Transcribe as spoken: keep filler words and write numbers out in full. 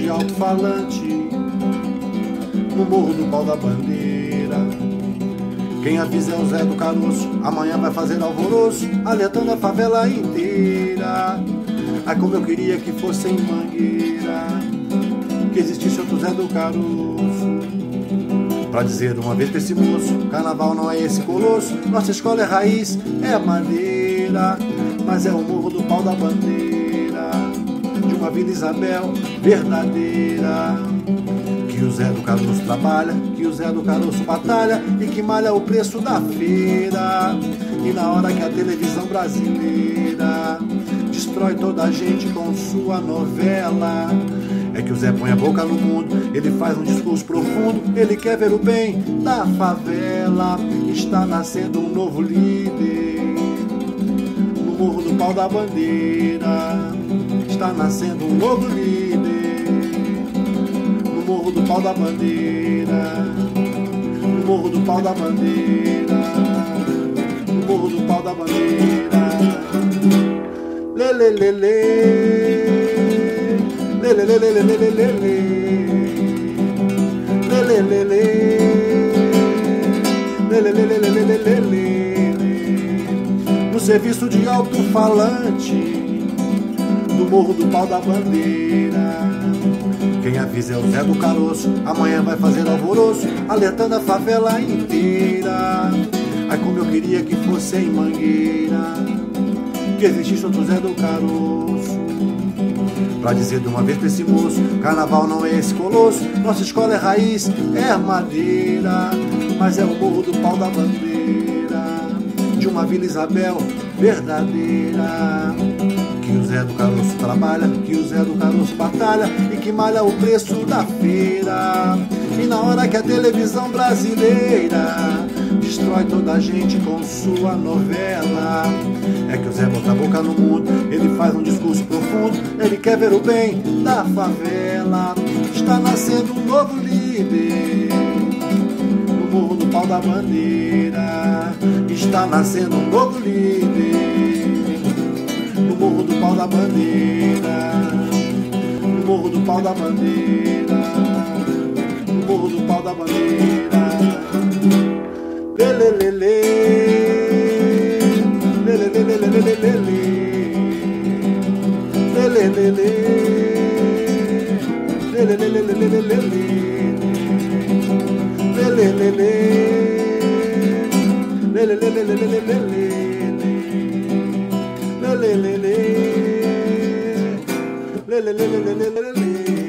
de alto-falante no morro do Pau da Bandeira. Quem avisa é o Zé do Caroço, amanhã vai fazer alvoroço, alertando a favela inteira. Ai, como eu queria que fosse em Mangueira, que existisse outro Zé do Caroço, pra dizer uma vez pra esse moço: carnaval não é esse colosso, nossa escola é raiz, é madeira, mas é o morro do Pau da Bandeira, de uma Vila Isabel verdadeira. Que o Zé do Caroço trabalha, que o Zé do Caroço batalha e que malha o preço da feira. E na hora que a televisão brasileira destrói toda a gente com sua novela, é que o Zé põe a boca no mundo, ele faz um discurso profundo, ele quer ver o bem da favela. Está nascendo um novo líder no morro do Pau da Bandeira. Está nascendo um novo líder no morro do Pau da Bandeira. No morro do Pau da Bandeira. No morro do Pau da Bandeira. Lê, lê, lê, lê. Lê, lê, lê, lê, lê, lê, lê, lê. Lê, lê, lê, lê. Lê, lê, lê, lê, lê, lê, lê, lê. No serviço de alto-falante do morro do Pau da Bandeira. Quem avisa é o Zé do Caroço, amanhã vai fazer alvoroço, alertando a favela inteira. Ai, como eu queria que fosse em Mangueira, que existisse outro Zé do Caroço, pra dizer de uma vez pra esse moço: carnaval não é esse colosso, nossa escola é raiz, é madeira, mas é o morro do Pau da Bandeira, de uma Vila Isabel verdadeira. Que o Zé do Caroço trabalha, que o Zé do Caroço batalha e que malha o preço da feira. E na hora que a televisão brasileira destrói toda a gente com sua novela, é que o Zé bota a boca no mundo, ele faz um discurso profundo, ele quer ver o bem da favela. Está nascendo um novo líder no morro do Pau da Bandeira. Está nascendo um novo líder no morro do Pau da Bandeira. No morro do Pau da Bandeira. No morro do Pau da Bandeira. Lê, lê, lê, lê. Lê, lê, lê, lê, lê, lê, lê, lê. Lê, lê, lê, lê. Lê, lê, lê, lê, lê, lê, lê, lê. Lê, lê, lê, lê. Lê, lê, lê, lê, lê, lê, lê, lê. Lê, lê, lê, lê. Lê, lê, lê, lê, lê, lê, lê.